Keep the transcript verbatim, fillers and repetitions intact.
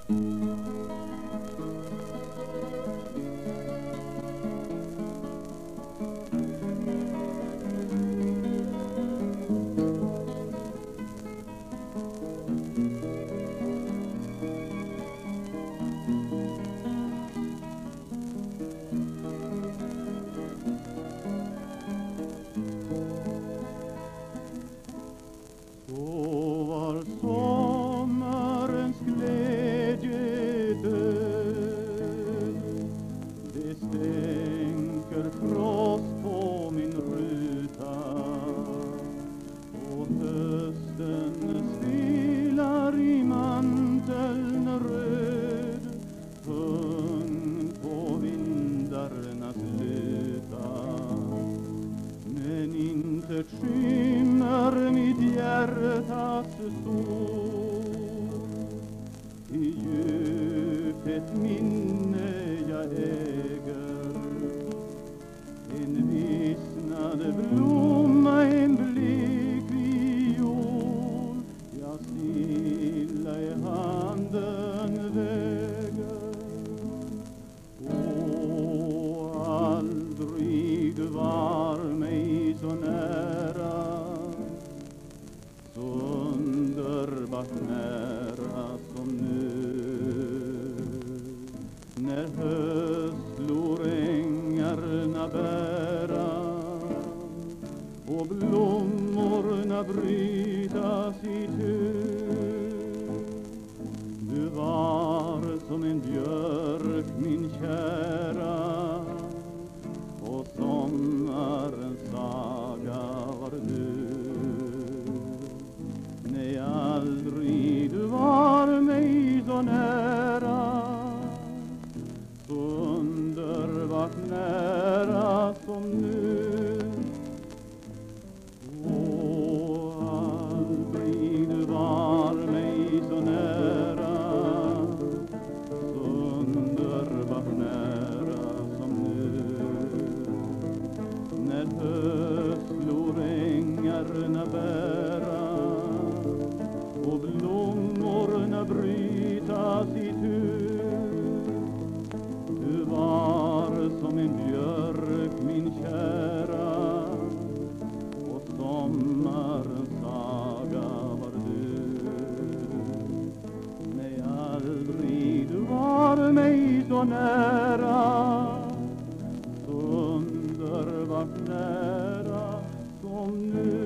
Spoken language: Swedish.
Frost på min ruta och hösten spelar i manteln röd, tung på vindarnas luta. Men inte skymmer mitt hjärtas sol, i djupet minne jag äger. En vissnade blomma, en blek viol, jag stilla i handen väger. Och aldrig du var mig så nära, så underbart nära som nu. När höstlor ängarna bära och blommorna brytas i tur. Du var som en björk, min kära, och sommarens saga var du. Nej, aldrig du var mig så nära, så underbart nära som nu. Och aldrig du var mig så nära, så underbart nära som nu. När höstlor ängarna bära och blommorna brytas i tur. Du var som en björk, min kära, och sommarens saga var du. Nej, aldrig du var mig så nära, så underbart nära som nu.